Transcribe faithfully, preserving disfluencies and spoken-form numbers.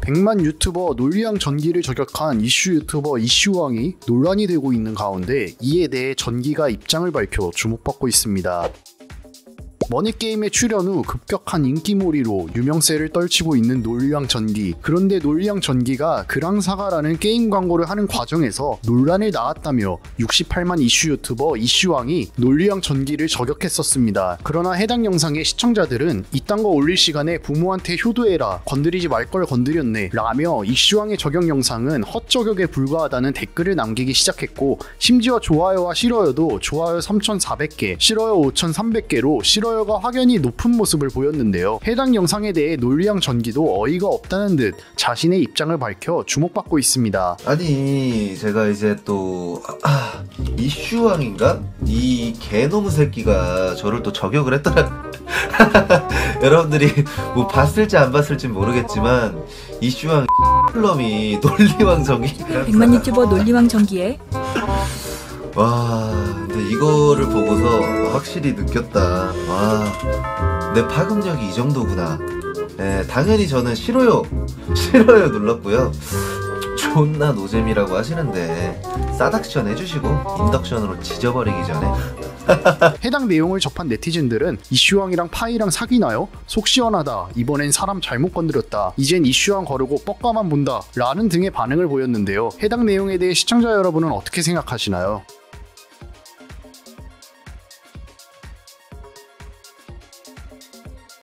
백만 유튜버 논리왕 전기를 저격한 이슈 유튜버 이슈왕이 논란이 되고 있는 가운데 이에 대해 전기가 입장을 밝혀 주목받고 있습니다. 머니게임에 출연 후 급격한 인기몰이로 유명세를 떨치고 있는 논리왕 전기. 그런데 논리왕 전기가 그랑사가라는 게임 광고를 하는 과정에서 논란이 나왔다며 육십팔만 이슈 유튜버 이슈왕이 논리왕 전기를 저격했었습니다. 그러나 해당 영상의 시청자들은 이딴 거 올릴 시간에 부모한테 효도해라, 건드리지 말 걸 건드렸네 라며 이슈왕의 저격 영상은 헛저격에 불과하다는 댓글을 남기기 시작했고, 심지어 좋아요와 싫어요도 좋아요 삼천사백 개, 싫어요 오천삼백 개로 싫어요 가 확연히 높은 모습을 보였는데요. 해당 영상에 대해 논리왕 전기도 어이가 없다는 듯 자신의 입장을 밝혀 주목받고 있습니다. 아니 제가 이제 또 아, 이슈왕인가? 이 개놈의 새끼가 저를 또 저격을 했더라. 여러분들이 뭐 봤을지 안 봤을지 모르겠지만 이슈왕 놈이 논리왕 전기 백만 유튜버 논리왕 전기에 와, 근데 이거를 보고서 확실히 느꼈다. 와, 내 파급력이 이 정도구나. 네, 당연히 저는 싫어요 싫어요 눌렀고요. 존나 노잼이라고 하시는데 싸닥션 해주시고 인덕션으로 지져버리기 전에 해당 내용을 접한 네티즌들은 이슈왕이랑 파이랑 사귀나요? 속 시원하다. 이번엔 사람 잘못 건드렸다. 이젠 이슈왕 거르고 뻑가만 본다. 라는 등의 반응을 보였는데요. 해당 내용에 대해 시청자 여러분은 어떻게 생각하시나요?